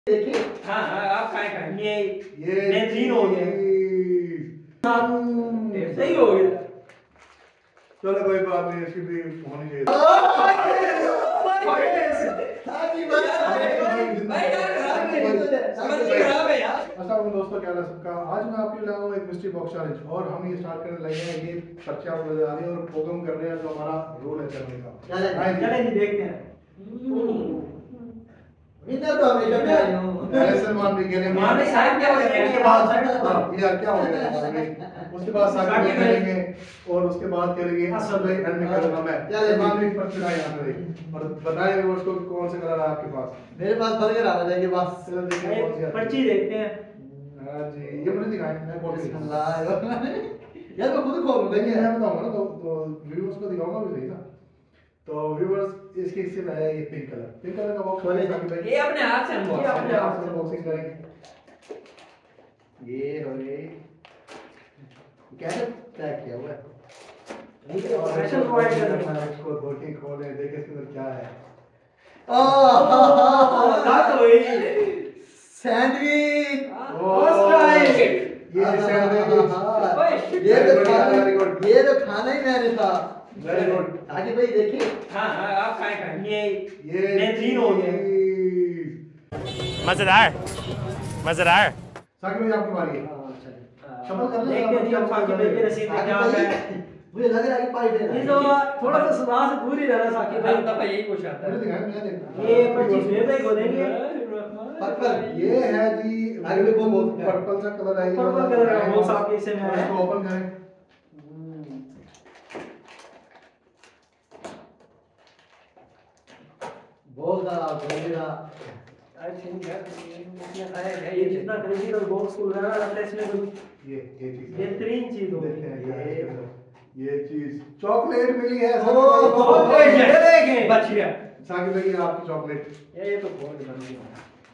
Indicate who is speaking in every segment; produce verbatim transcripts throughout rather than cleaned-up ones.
Speaker 1: देखिए।
Speaker 2: हाँ हाँ आप खाए खाए
Speaker 1: ये
Speaker 3: ये
Speaker 1: बेहतरीन हो गया,
Speaker 2: सही हो गया।
Speaker 3: चलो कोई बात नहीं, इसकी भी होनी चाहिए। अस्सलाम दोस्तों, क्या हाल है सबका। आज मैं आपके लिए लाया हूँ एक मिस्ट्री बॉक्स चैलेंज और हम ये स्टार्ट करने लगे हैं। ये पर्चे आपको नजर आ रही है और प्रोग्राम कर रहे हैं जो हमारा रूल है चलने का।
Speaker 1: चले जी देखते हैं।
Speaker 4: इधर तो हमेशा मैं आई हूँ।
Speaker 3: पहले सलमान भी खेलेंगे,
Speaker 2: मान ली साहब क्या हो जाएगा?
Speaker 3: उसके बाद हाँ, ये यार क्या हो गया, उसके बाद साकिब भाई खेलेंगे और उसके बाद खेलेंगे असद भाई, एंड में करूंगा मैं। सलमान भी पर्चे का यहाँ पे और बताएं व्यूअर्स को कौन सा कलर है आपके पास।
Speaker 4: मेरे पास बर्गर आ रहा है बस।
Speaker 3: चलो देखिए कौन सी आती है।
Speaker 1: पर्ची देखते हैं।
Speaker 3: हाँ जी, ये मुझे दिखाएं, मैं बोल रही हूँ।
Speaker 4: बिस्मिल्लाह। यार मैं खुद खोल देंगे।
Speaker 3: मैं बताऊंगा ना तो, तो व्यूअर्स को दिखाऊंगा भी सही ना। तो व्यूअर्स इसके हिस्से में है ये पिंक कलर, पिंक कलर का बॉक्स खोले साकिब भाई।
Speaker 2: ये अपने हाथ से
Speaker 3: ये
Speaker 2: अनबॉक्स
Speaker 3: अपने हाथ से अनबॉक्सिंग करेंगे।
Speaker 4: ये हो गई। कैसे पैक किया हुआ है?
Speaker 1: स्पेशल प्रोवाइड कर रहे हैं।
Speaker 3: इसको धोके खोले, देखे इसके अंदर क्या है।
Speaker 4: ओह
Speaker 1: दांत हुई
Speaker 4: सैंडविच।
Speaker 1: First time.
Speaker 3: ये सैंडविच,
Speaker 4: ये तो खाना ये तो खाना ही मैंने था।
Speaker 3: Very good.
Speaker 4: आगे भाई देखिए।
Speaker 2: हाँ हाँ आप खाए खाए
Speaker 1: ये
Speaker 3: ये
Speaker 1: बेहतरीन हो गया,
Speaker 5: मजेदार मजेदार।
Speaker 3: साकिब भाई आपकी बारी है। शफल कर ले।
Speaker 1: देखते हैं जी अब साकिब भाई के नसीब में क्या है।
Speaker 4: मुझे लग रहा है कि पाई दे रहा
Speaker 1: ये
Speaker 4: है।
Speaker 1: तो थोड़ा सा सुना से दूर ही रहना साकिब
Speaker 2: हर
Speaker 1: भाई।
Speaker 2: दफा यही कुछ आता
Speaker 3: मुझे
Speaker 2: है।
Speaker 3: दिखाएं, मैं देखता हूं।
Speaker 1: ये पर्ची सुहेब भाई को देंगे।
Speaker 4: पर्पल।
Speaker 3: ये है जी,
Speaker 4: आगे भी बोल बोल।
Speaker 3: पर्पल सा कलर है ये।
Speaker 1: पर्पल कलर का बॉक्स आपके हिस्से में है।
Speaker 3: इसको ओपन करें।
Speaker 4: बोल रहा बोल रहा।
Speaker 2: आई थिंक यार
Speaker 1: ये जितना क्रेजी और बॉक्स खुल रहा है ना इसमें कोई
Speaker 3: ये ये चीज
Speaker 1: बेहतरीन चीज होगी।
Speaker 3: देखते हैं क्या है इसके अंदर। ये चीज चॉकलेट मिली है
Speaker 4: ओह,
Speaker 3: साकिब
Speaker 1: ये देखें।
Speaker 2: बच गया।
Speaker 3: भाई की आपकी चॉकलेट।
Speaker 2: ये ये तो बहुत बन गया।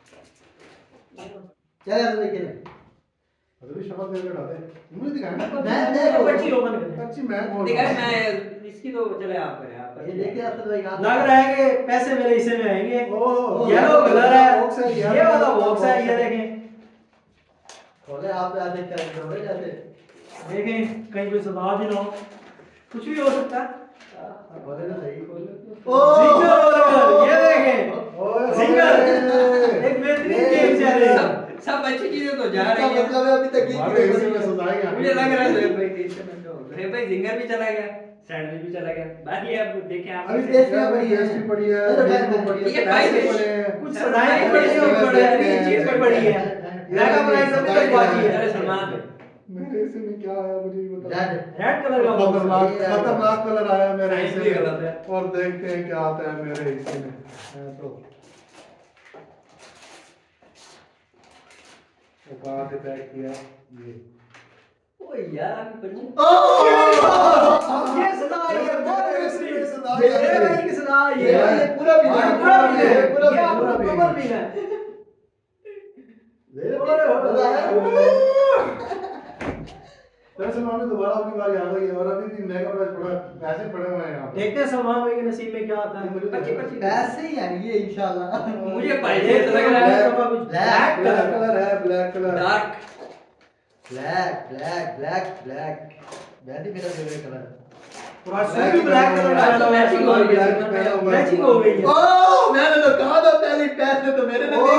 Speaker 4: क्या यार देखिए।
Speaker 3: अभी शफल दे के उठाते हैं। मुझे दिखाएं ना।
Speaker 4: मैं मैं
Speaker 1: पर्ची ओपन करें।
Speaker 3: पर्ची मैं खोल
Speaker 2: देखा
Speaker 3: रहा हूं।
Speaker 2: मैं इसकी तो चले आप करें आप
Speaker 4: ये देखिए आप तो भाई
Speaker 1: लग रहा है कि पैसे मेरे हिस्से में आएंगे।
Speaker 3: ओह,
Speaker 1: येलो कलर है,
Speaker 3: बॉक्स है,
Speaker 1: ये वाला बॉक्स है, ये देखें
Speaker 4: खोले आप ऐसे कर करोगे जैसे।
Speaker 1: देखें कहीं कोई सदा भी ना हो, कुछ भी हो सकता है।
Speaker 4: खोले तो सही खोले।
Speaker 1: जिंगर बर्गर, ये देखें
Speaker 3: ओए
Speaker 1: जिंगर, एक बेहतरीन गेम चैलेंज।
Speaker 2: सब सब अच्छी चीजें तो जा
Speaker 4: इसका
Speaker 2: रही हैं।
Speaker 4: मतलब है अभी तक
Speaker 3: हमारे हिस्से में सजाएंगे।
Speaker 2: मुझे लग रहा है जोहेब भाई के हिस्से में तो जोहेब भाई जिंगर भी चला गया, सैंडविच भी चला गया। बाकी अब देखें आप
Speaker 4: अभी
Speaker 2: कैसे-
Speaker 4: टेस्ट में
Speaker 3: बड़ी
Speaker 4: बड़ी है।
Speaker 3: टेस्टी पड़ी है,
Speaker 4: अरे
Speaker 3: मेरे को
Speaker 4: भाई,
Speaker 3: पड़ी है,
Speaker 2: ये
Speaker 3: पैसे
Speaker 2: भाई
Speaker 3: पड़े हैं।
Speaker 1: कुछ सदाएं पड़ी है, ऊपर है, चीज भी पड़ी है। मेगा प्राइस अभी तक बाकी है।
Speaker 2: अरे सलमान
Speaker 3: मेरे हिस्से में क्या आया मुझे भी बता।
Speaker 4: रेड
Speaker 1: रेड कलर का बॉक्स
Speaker 3: खतरनाक खतरनाक कलर आया मेरे
Speaker 2: साइंस
Speaker 3: हिस्से
Speaker 2: भी
Speaker 3: में
Speaker 2: गलत है।
Speaker 3: और देखते हैं क्या आता है मेरे हिस्से में। हाँ, तो वो कहाँ से पैक किया ये।
Speaker 2: ओ यार पर्ची
Speaker 1: ये सदा है, ये बहुत बेहतरीन।
Speaker 3: ये सदा है।
Speaker 1: ये भाई की सदा है, ये
Speaker 4: ये पूरा भी
Speaker 1: पूरा
Speaker 4: है,
Speaker 1: पूरा भी है,
Speaker 4: पूरा भी
Speaker 1: ये
Speaker 4: है,
Speaker 1: आपका
Speaker 3: पूरा भी है।
Speaker 1: कवर भी है।
Speaker 3: दरअसल हमें दोबारा आपकी बारी आ गई है और अभी भी मेगा प्राइस पड़ा पैसे पड़े हुए हैं यहाँ पे।
Speaker 1: देखते हैं सलमान भाई के नसीब में क्या आता है।
Speaker 3: मुझे
Speaker 2: पर्ची पर्ची
Speaker 4: ऐसे ही आएंगे इंशाल्लाह।
Speaker 2: मुझे पाई
Speaker 1: ये
Speaker 2: लग रहा है
Speaker 1: ब्लैक
Speaker 3: ब्लैक
Speaker 1: कलर
Speaker 3: कलर है, black colour.
Speaker 2: Dark
Speaker 4: black black black black वैसे मेरा फेवरेट कलर है।
Speaker 1: पूरा सूट भी ब्लैक कलर का है, मैचिंग हो गई है, मैचिंग हो गई है।
Speaker 4: ओह मैंने तो कहा था पहले पैसे तो मेरे में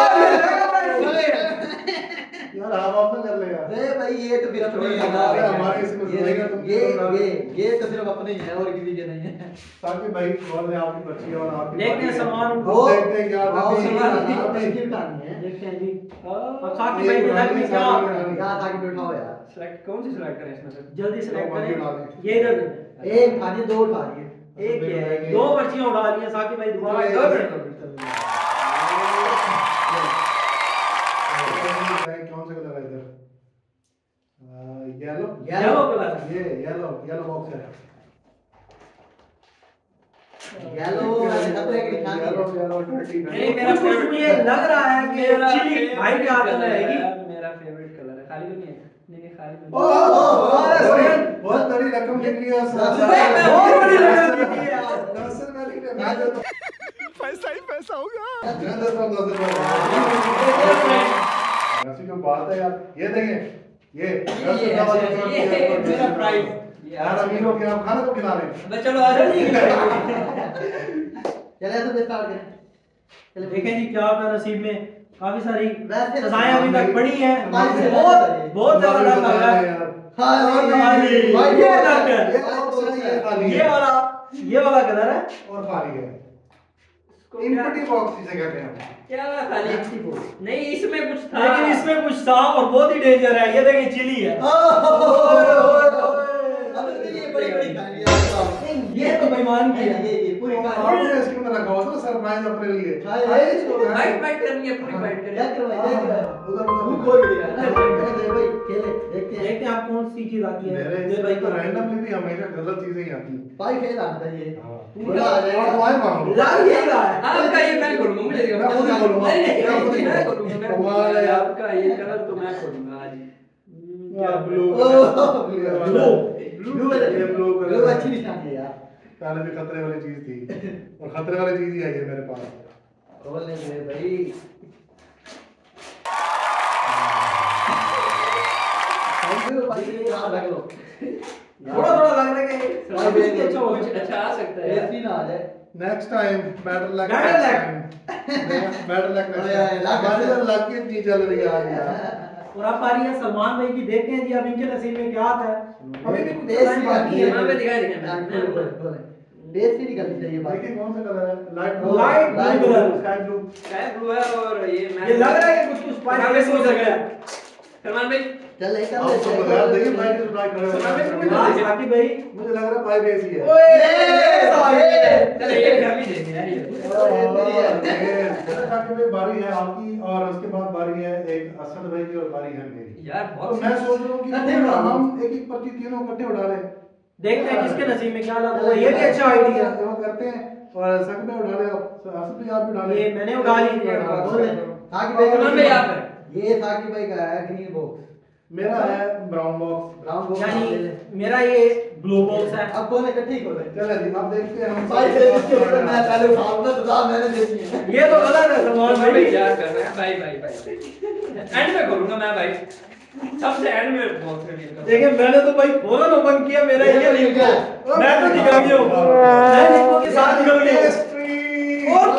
Speaker 3: यार आप आप ना कर ले यार।
Speaker 4: अरे भाई ये तो फिर अपने ही है ना।
Speaker 3: अरे हमारे इसमें
Speaker 4: ये
Speaker 3: सुनेगा तुम
Speaker 4: ये
Speaker 3: कितना
Speaker 4: ये ये तो सिर्फ अपने ही है और किसी के नहीं है।
Speaker 3: ताकि भाई कॉल में आपकी पर्ची और आपकी
Speaker 1: देखते हैं
Speaker 3: बारी है।
Speaker 1: सलमान
Speaker 3: अब
Speaker 1: को।
Speaker 3: देखते हैं क्या
Speaker 4: वाओ,
Speaker 3: करती है।
Speaker 4: सलमान की
Speaker 3: यहाँ पे-
Speaker 4: तस्वीर उठानी है।
Speaker 1: देखते हैं जी। अब
Speaker 2: अब
Speaker 1: साकिब भाई के लग में क्या आता है।
Speaker 4: यहाँ ताकि बैठाओ यार।
Speaker 2: सेलेक्ट कौन सी सेलेक्ट करें इसमें से?
Speaker 1: जल्दी सेलेक्ट
Speaker 3: दो मर्जी उठा
Speaker 1: करें।
Speaker 3: दें।
Speaker 1: ये इधर दें।
Speaker 4: एक उठानी दो उठानी है।
Speaker 2: एक ही है
Speaker 1: दो पर्चियां उठा ली हैं साकिब भाई दोबारा
Speaker 2: दो
Speaker 1: दो
Speaker 2: मिनट दो मिनट
Speaker 3: कौन सा कलर है इधर? येलो
Speaker 1: येलो कलर
Speaker 3: ये येलो येलो बॉक्स है।
Speaker 4: येलो ऐसे खतरे की निशानी है।
Speaker 3: येलो येलो डर्टी
Speaker 2: नहीं, मेरा
Speaker 1: कुछ कुछ मुझे लग रहा है कि चिली भाई के हाथ में आएगी।
Speaker 2: मेरा फेवरेट कलर है। खाली तो नहीं है? नहीं नहीं खाली तो नहीं।
Speaker 3: ओह बहुत बड़ी रकम निकली है।
Speaker 1: बहुत बड़ी रकम निकली है यार।
Speaker 3: दरअसल मैंने मैं देता हूं
Speaker 5: पैसा ही पैसा होगा।
Speaker 3: मैं देता हूं दस रुपए। ऐसी कोई बात है यार। ये देखें ये
Speaker 2: ये मेरा प्राइस
Speaker 3: यार अमीरों के आप खाना तो खिला रहे हैं।
Speaker 2: बस चलो आ जाओ।
Speaker 4: चले तो स्टार्ट करें। चले
Speaker 1: देखें जी क्या होता है नसीब में। काफी सारी
Speaker 4: वैसे
Speaker 1: सजाएं अभी तक पड़ी हैं।
Speaker 4: भाई से
Speaker 1: बहुत बहुत ज्यादा डर लग रहा है।
Speaker 3: यार
Speaker 4: खाली
Speaker 1: खाली।
Speaker 4: भाई
Speaker 1: ये
Speaker 4: ये
Speaker 1: डर है।
Speaker 3: ये ऑप्शन है खाली
Speaker 1: ये वाला ये वाला कलर है।
Speaker 3: और खाली है। इंपटी बॉक्स इसे कहते हैं।
Speaker 2: क्या हुआ खाली? नहीं इसमें कुछ था।
Speaker 1: लेकिन इसमें कुछ था और बहुत ही डेंजर है। ये देखें चिली है।
Speaker 4: ये बड़ी बड़ी खाली है।
Speaker 1: ये तो बेईमान की है।
Speaker 4: ये ये पूरी खाली
Speaker 3: आपने इसके अंदर रखा हुआ था सरप्राइज अपने लिए।
Speaker 4: हाय
Speaker 3: हाय इसको
Speaker 2: बाइट बाइट करनी है पूरी बाइट
Speaker 4: क्या
Speaker 2: करनी
Speaker 4: करवाई क्या करवाई
Speaker 3: उधर
Speaker 4: मुंह
Speaker 3: उधर
Speaker 4: खोल दिया भाई खेले देखते हैं
Speaker 1: देखते हैं आप कौन सी चीज आती है।
Speaker 3: मेरे
Speaker 1: ये
Speaker 3: इस
Speaker 1: भाई
Speaker 3: भाई तो रैंडमली भी हमेशा गलत चीजें ही आती हैं।
Speaker 4: भाई खेल आना चाहिए
Speaker 3: हाँ।
Speaker 4: पूरा आ जाएगा
Speaker 3: और दुआएं मांग लो।
Speaker 1: लाल ये रहा है।
Speaker 2: आपका ये मैं खोलूंगा मुझे देखो।
Speaker 3: मैं खुद ही खोलूंगा।
Speaker 2: नहीं नहीं
Speaker 3: मैं खुद ही
Speaker 2: मैं
Speaker 3: खोलूंगा।
Speaker 2: खोलूंगा मैं
Speaker 3: कमाल है
Speaker 2: खोलूंगा।
Speaker 3: यार।
Speaker 2: आपका ये कलर तो मैं खोलूंगा आज।
Speaker 3: यार ब्लू
Speaker 4: ब्लू
Speaker 3: ब्लू
Speaker 4: ब्लू
Speaker 3: ये ब्लू
Speaker 4: ब्लू
Speaker 3: कलर
Speaker 4: अच्छी निशानी है यार
Speaker 3: पहले भी खतरे वाली चीज थी और खतरे वाली चीज ही आई है मेरे पास।
Speaker 4: खोलने दे भाई थैंक यू भाई यार रख लो
Speaker 1: थोड़ा थोड़ा लग रहा है कि
Speaker 4: भाई
Speaker 1: इससे अच्छा हो
Speaker 2: कुछ अच्छा आ सकता है
Speaker 4: ऐसी ना आ जाए
Speaker 3: next time better luck
Speaker 1: Better luck.
Speaker 3: Better luck
Speaker 4: अरे यार, luck
Speaker 3: हमारी तो
Speaker 4: अच्छा।
Speaker 3: लक की चीज चल रही है आज यार।
Speaker 1: और अब आ रही है सलमान भाई की। देखते हैं जी अब इनके नसीब में क्या आता है। अभी भी कुछ
Speaker 4: देसी
Speaker 1: टाइम बाकी है।
Speaker 2: यहाँ पे दिखाई दिखाई
Speaker 4: हाँ, खोलो, खोलो, खोलो। देसी निकलनी चाहिए भाई
Speaker 3: देखिए कौन सा कलर है light blue
Speaker 1: Light blue color.
Speaker 3: Sky blue
Speaker 2: sky blue है और ये मैं
Speaker 1: ये लग रहा है कि कुछ कुछ स्पाइस हो सके।
Speaker 2: सलमान भाई
Speaker 4: चल एक
Speaker 3: आप सब
Speaker 4: काम
Speaker 3: यार देखिए भाई की ट्राई कर
Speaker 2: सलमान भाई,
Speaker 3: रहे
Speaker 1: हाँ
Speaker 3: हैं।
Speaker 1: साकिब भाई।
Speaker 3: मुझे लग रहा है भाई बेसी है।
Speaker 2: चलो ये घर में देंगे यार ये
Speaker 3: ताकि भाई बारी है आपकी और उसके बाद बारी है एक असद भाई की और बारी है मेरी।
Speaker 2: यार
Speaker 3: तो
Speaker 2: बहुत
Speaker 3: मैं सोच रहा हूँ कि
Speaker 4: इकट्ठे उड़ा लो।
Speaker 3: हम एक एक पर्ची तीनों इकट्ठे उड़ा लें।
Speaker 1: देखते हैं किसके नसीब में क्या लगा हुआ है। ये भी अच्छा आइडिया है।
Speaker 3: वो करते हैं और सब में उड़ा ले असद भी आप भी उड़ा ले।
Speaker 1: ये मैंने उड़ा ली।
Speaker 4: साकी भाई
Speaker 2: सलमान भाई आप है
Speaker 4: ये साकी भाई का है ग्रीन बॉक्स
Speaker 3: मेरा है ब्राउन बॉक्स।
Speaker 4: ब्राउन बॉक्स
Speaker 1: यानी मेरा ये ब्लू बॉक्स है।
Speaker 4: अब कौन इकट्ठे ही खोले
Speaker 3: चलो जी अब देखते हैं हम
Speaker 4: भाई से इसके ऊपर मैं पहले उठाऊंगा तो साहब मैंने देखी है
Speaker 1: ये तो गलत है सलमान
Speaker 2: सलमान भाई
Speaker 1: भाई।
Speaker 2: क्या कर रहे हैं भाई भाई भाई एंड में करूंगा मैं भाई सबसे एंड में बॉक्स रिवील करूंगा।
Speaker 1: देखिए मैंने तो भाई फौरन ओपन किया। मेरा ये नहीं
Speaker 4: क्या
Speaker 1: मैं तो निकल गया हूँ। मैं निको के साथ निकल गया हूँ।
Speaker 3: History!
Speaker 1: और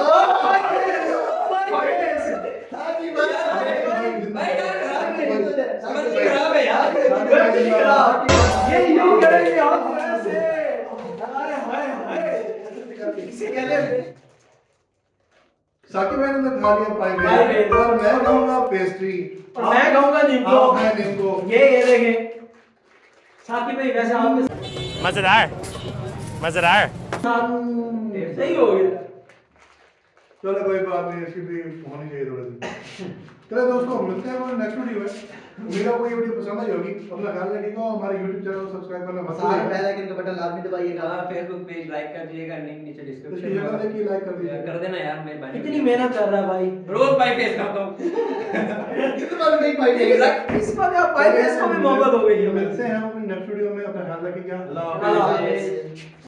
Speaker 4: साकी भाई
Speaker 2: भाई यार खराब है समझ नहीं खराब है यार
Speaker 1: गलती करा। ये यूं करेंगे आप ऐसे। हाय हाय हाय। इसे कहते
Speaker 3: साकिब भाई ने तो खा लिया पाई
Speaker 1: पाई
Speaker 3: में
Speaker 1: में।
Speaker 3: और मैं खाऊंगा पेस्ट्री
Speaker 1: और मैं खाऊंगा नींबू।
Speaker 3: आप खाएं नींबू।
Speaker 1: ये ये देखें साकिब भाई वैसे आपके
Speaker 5: मजेदार मजेदार।
Speaker 1: साथ सही हो गया।
Speaker 3: चलो कोई बात नहीं इसकी भी होनी चाहिए थोड़ी सी। चलो दोस्तों मिलते हैं हमारे नेक्स्ट वीडियो में। उम्मीद है आपको ये वीडियो पसंद आई होगी। अपना ख्याल रखिएगा और हमारे यूट्यूब चैनल को सब्सक्राइब करना मत
Speaker 4: सारे
Speaker 3: भूलिएगा।
Speaker 4: बेल आइकन का बटन लाजमी दबाइएगा
Speaker 2: हाँ फेसबुक पेज लाइक कर दीजिएगा लिंक नीचे
Speaker 3: इसकी
Speaker 2: डिस्क्रिप्शन
Speaker 3: जगह
Speaker 2: में
Speaker 3: देखिए लाइक कर दीजिए।
Speaker 2: कर देना यार मेहरबानी
Speaker 1: इतनी मेहनत कर रहा है भाई।
Speaker 2: रोज भाई फेस करता हूँ
Speaker 4: इतना भी नहीं पाई देगा
Speaker 1: इस पर आप भाई इसको भी मोहब्बत हो गई है।
Speaker 3: मिलते हैं हम अपने नेक्स्ट वीडियो में। अपना ख्याल रखिएगा। अल्लाह
Speaker 1: अल्लाह
Speaker 3: हाफिज़।
Speaker 1: हाफिज़।